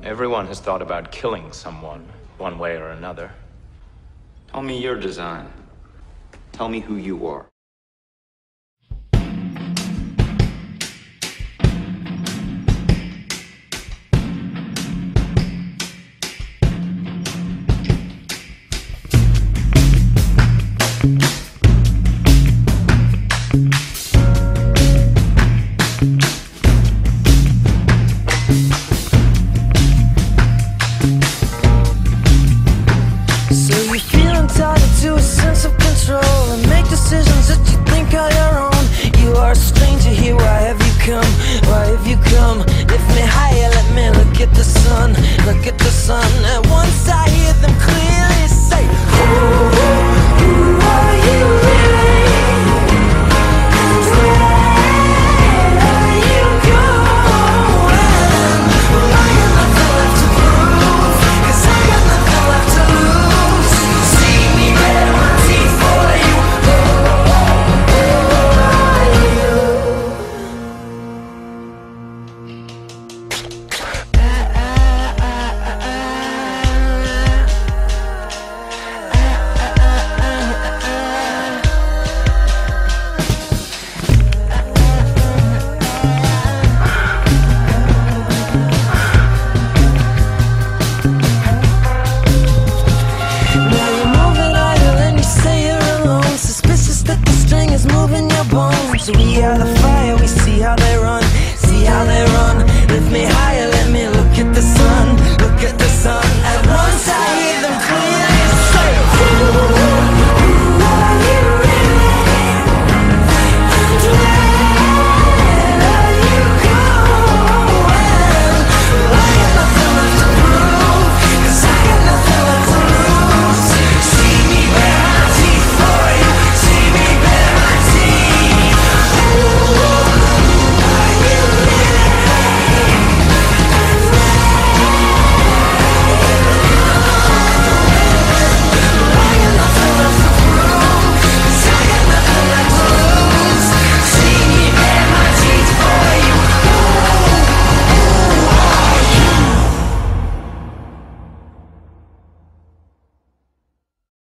Everyone has thought about killing someone, one way or another. Tell me your design. Tell me who you are. To a sense of control and make decisions that you think are your own. You are a stranger here, why have you come? Why have you come? Lift me higher, let me look at the sun. Look at the sun. At once I hear